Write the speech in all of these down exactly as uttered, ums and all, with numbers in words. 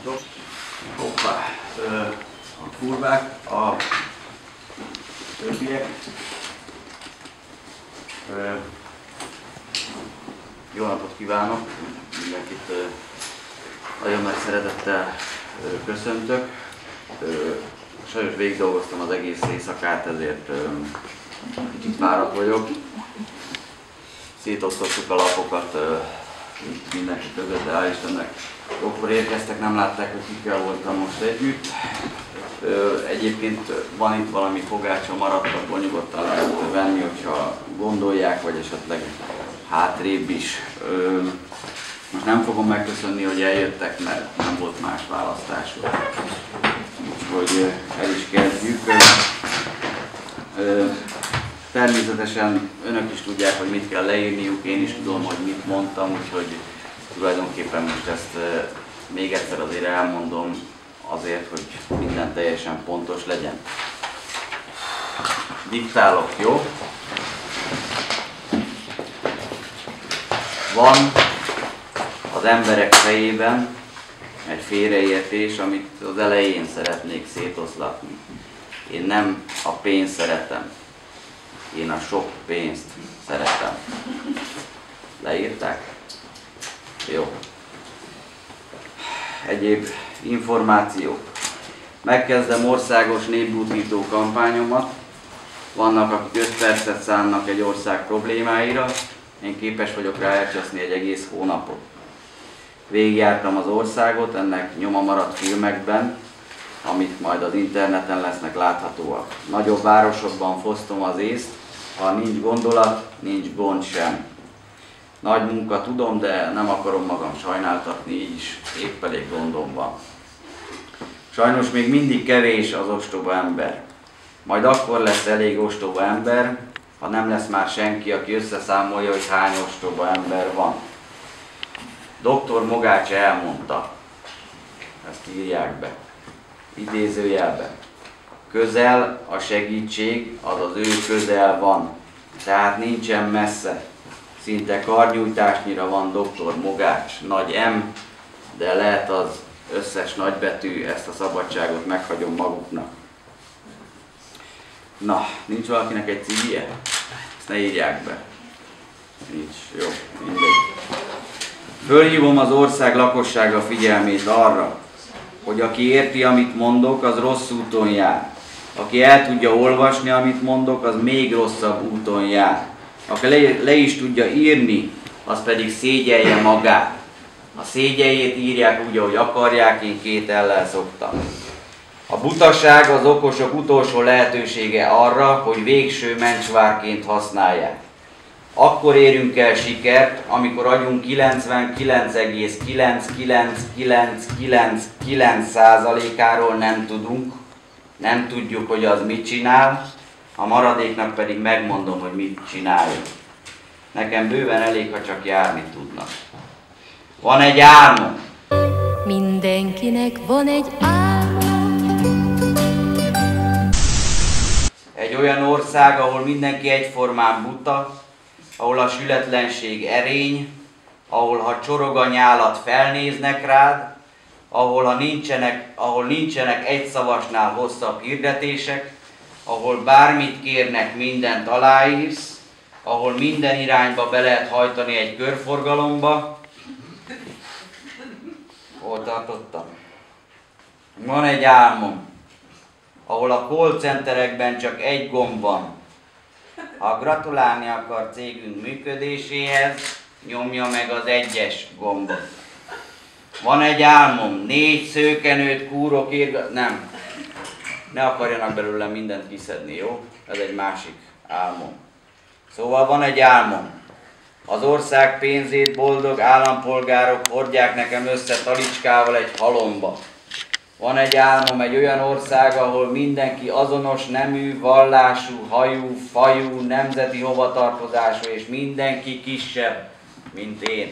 Sziasztok! Hoppá! Ö, a kurvák, a többiek. Ö, jó napot kívánok! Mindenkit ö, nagyon nagy szeretettel ö, köszöntök. Ö, sajnos végig dolgoztam az egész éjszakát, ezért ö, kicsit fáradt vagyok. Szétosztottuk a lapokat ö, mindenki között, de hál' Istennek akkor érkeztek, nem látták, hogy kikkel voltam most együtt. Ö, egyébként van itt valami fogácsa maradt, akkor nyugodtan lehet venni, hogyha gondolják, vagy esetleg hátrébb is. Ö, most nem fogom megköszönni, hogy eljöttek, mert nem volt más választásuk. Úgyhogy el is kezdjük. Ö, természetesen önök is tudják, hogy mit kell leírniuk, én is tudom, hogy mit mondtam, úgyhogy tulajdonképpen most ezt e, még egyszer azért elmondom, azért, hogy minden teljesen pontos legyen. Diktálok, jó? Van az emberek fejében egy félreértés, amit az elején szeretnék szétoszlatni. Én nem a pénzt szeretem, én a sok pénzt szeretem. Leírták? Jó. Egyéb információk. Megkezdem országos népbutító kampányomat. Vannak, akik öt percet szánnak egy ország problémáira. Én képes vagyok rá elcseszni egy egész hónapot. Végigjártam az országot, ennek nyoma maradt filmekben, amik majd az interneten lesznek láthatóak. Nagyobb városokban fosztom az észt, ha nincs gondolat, nincs gond sem. Nagy munka, tudom, de nem akarom magam sajnáltatni, így is épp elég gondom van. Sajnos még mindig kevés az ostoba ember. Majd akkor lesz elég ostoba ember, ha nem lesz már senki, aki összeszámolja, hogy hány ostoba ember van. doktor Mogács elmondta, ezt írják be, idézőjelbe. Közel a segítség, az az ő közel van, tehát nincsen messze. Szinte karnyújtásnyira van doktor Mogács, nagy M, de lehet az összes nagybetű, ezt a szabadságot meghagyom maguknak. Na, nincs valakinek egy cívije? Ezt ne írják be. Nincs, jó, mindegy. Fölhívom az ország lakossága figyelmét arra, hogy aki érti, amit mondok, az rossz úton jár. Aki el tudja olvasni, amit mondok, az még rosszabb úton jár. Aki le, le is tudja írni, az pedig szégyelje magát. A szégyeljét írják úgy, ahogy akarják, én két ellel szoktam. A butaság az okosok utolsó lehetősége arra, hogy végső mencsvárként használják. Akkor érünk el sikert, amikor agyunk kilencvenkilenc egész kilencszázkilencvenkilenc százalékáról nem tudunk, nem tudjuk, hogy az mit csinál, a maradéknak pedig megmondom, hogy mit csináljon. Nekem bőven elég, ha csak járni tudnak. Van egy álmom. Mindenkinek van egy álmom. Egy olyan ország, ahol mindenki egyformán buta, ahol a sületlenség erény, ahol ha csorog a nyálat felnéznek rád, ahol, ha nincsenek, ahol nincsenek egy szavasnál hosszabb hirdetések, ahol bármit kérnek, mindent aláírsz, ahol minden irányba be lehet hajtani egy körforgalomba. Hol tartottam? Van egy álmom, ahol a call centerekben csak egy gomb van. Ha gratulálni akar cégünk működéséhez, nyomja meg az egyes gombot. Van egy álmom, négy szőkenőt kúrok érg... Nem. Ne akarjanak belőle mindent kiszedni, jó? Ez egy másik álmom. Szóval van egy álmom. Az ország pénzét boldog állampolgárok hordják nekem össze talicskával egy halomba. Van egy álmom, egy olyan ország, ahol mindenki azonos nemű, vallású, hajú, fajú, nemzeti hovatartozású, és mindenki kisebb, mint én.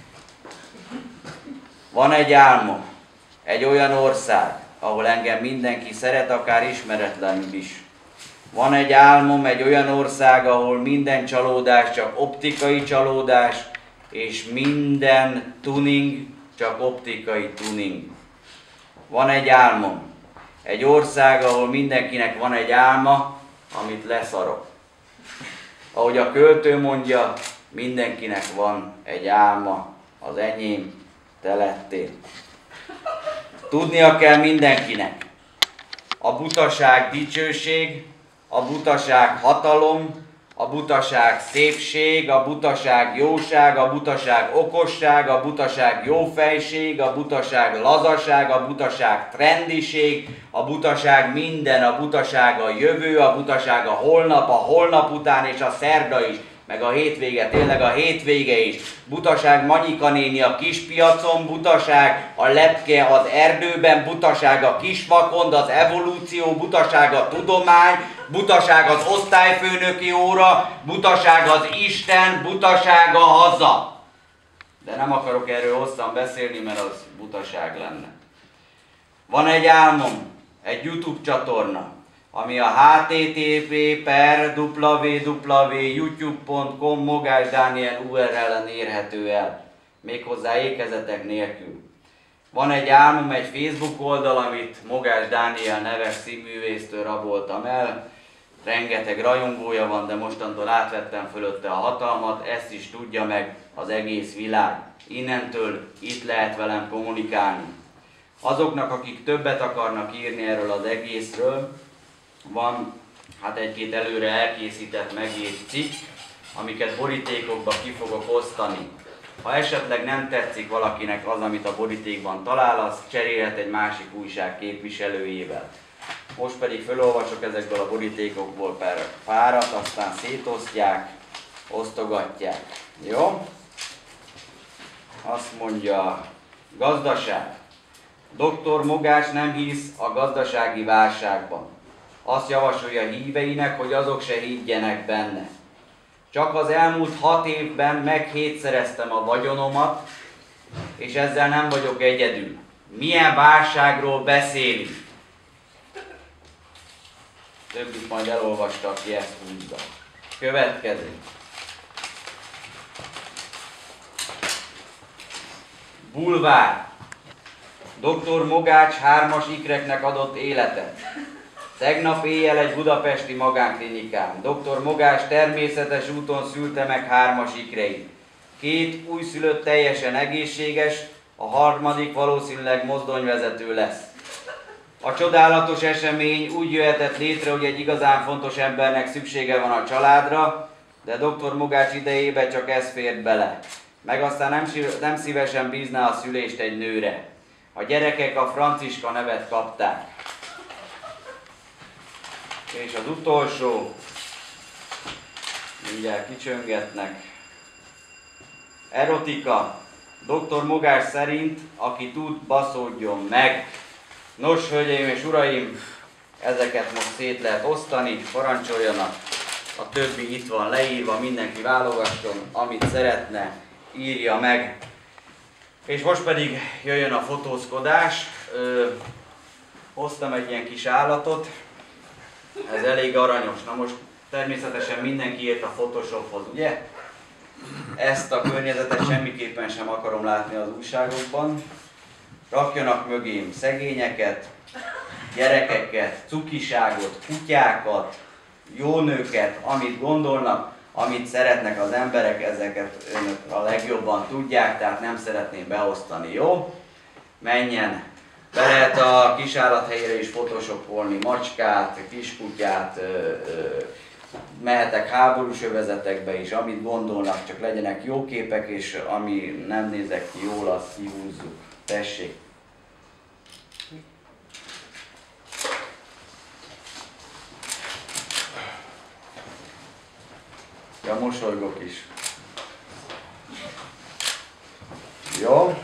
Van egy álmom, egy olyan ország, ahol engem mindenki szeret, akár ismeretlenül is. Van egy álmom, egy olyan ország, ahol minden csalódás csak optikai csalódás, és minden tuning csak optikai tuning. Van egy álmom. Egy ország, ahol mindenkinek van egy álma, amit leszarok. Ahogy a költő mondja, mindenkinek van egy álma, az enyém, te lettél. Tudnia kell mindenkinek. A butaság dicsőség, a butaság hatalom, a butaság szépség, a butaság jóság, a butaság okosság, a butaság jófejség, a butaság lazaság, a butaság trendiség, a butaság minden, a butaság a jövő, a butaság a holnap, a holnap után és a szerda is, meg a hétvége, tényleg a hétvége is. Butaság Manyika néni a kispiacon, butaság a lepke az erdőben, butaság a kisvakond, az evolúció, butaság a tudomány, butaság az osztályfőnöki óra, butaság az Isten, butaság a haza. De nem akarok erről hosszan beszélni, mert az butaság lenne. Van egy álmom, egy YouTube csatorna, ami a h t t p per w w w pont youtube pont com Mogás Dániel u er el-en érhető el, méghozzá ékezetek nélkül. Van egy álmom, egy Facebook oldal, amit Mogás Dániel neves színművésztől raboltam el. Rengeteg rajongója van, de mostantól átvettem fölötte a hatalmat, ezt is tudja meg az egész világ. Innentől itt lehet velem kommunikálni. Azoknak, akik többet akarnak írni erről az egészről, van hát egy-két előre elkészített megírt cikk, amiket borítékokba ki fogok osztani. Ha esetleg nem tetszik valakinek az, amit a borítékban talál, az cserélhet egy másik újság képviselőjével. Most pedig felolvasok ezekből a borítékokból per párat, aztán szétosztják, osztogatják. Jó? Azt mondja, gazdaság. doktor Mogás nem hisz a gazdasági válságban. Azt javasolja híveinek, hogy azok se higgyenek benne. Csak az elmúlt hat évben meghétszereztem a vagyonomat, és ezzel nem vagyok egyedül. Milyen válságról beszélünk? Többit majd elolvasta, aki ezt húzza. Következő. Bulvár. doktor Mogács hármas ikreknek adott életet. Tegnap éjjel egy budapesti magánklinikán. doktor Mogás természetes úton szülte meg hármas ikreit. Két újszülött teljesen egészséges, a harmadik valószínűleg mozdonyvezető lesz. A csodálatos esemény úgy jöhetett létre, hogy egy igazán fontos embernek szüksége van a családra, de doktor Mogács idejében csak ez fért bele. Meg aztán nem, nem szívesen bízná a szülést egy nőre. A gyerekek a Franciska nevet kapták. És az utolsó, mindjárt kicsöngetnek. Erotika. doktor Mogás szerint, aki tud, baszódjon meg. Nos, hölgyeim és uraim, ezeket most szét lehet osztani, parancsoljanak. A többi itt van leírva, mindenki válogasson, amit szeretne, írja meg. És most pedig jöjjön a fotózkodás. Ö, hoztam egy ilyen kis állatot. Ez elég aranyos. Na most természetesen mindenki ért a Photoshophoz, ugye? Ezt a környezetet semmiképpen sem akarom látni az újságokban. Rakjanak mögém szegényeket, gyerekeket, cukiságot, kutyákat, jó nőket, amit gondolnak, amit szeretnek az emberek, ezeket önök a legjobban tudják, tehát nem szeretném beosztani, jó? Menjen! Be lehet a kisállathelyére is photoshopolni macskát, kiskutyát, ö, ö, mehetek háborús övezetekbe is, amit gondolnak, csak legyenek jó képek, és ami nem nézek ki jól, azt kihúzzuk. Tessék! Ja, mosolygok is. Jó?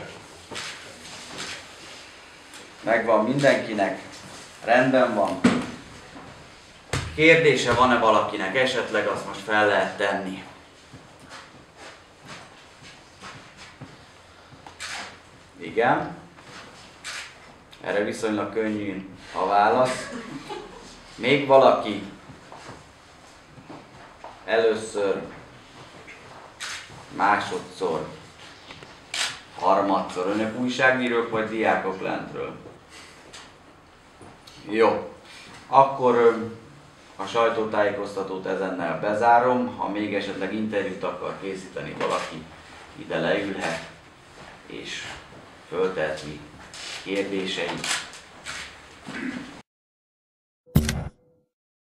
Megvan mindenkinek? Rendben van. Kérdése van-e valakinek? Esetleg azt most fel lehet tenni. Igen? Erre viszonylag könnyű a válasz. Még valaki? Először, másodszor, harmadszor. Önök újságírók vagy diákok lentről? Jó. Akkor ö, a sajtótájékoztatót ezennel bezárom. Ha még esetleg interjút akar készíteni valaki, ide leülhet és fölteheti kérdéseit.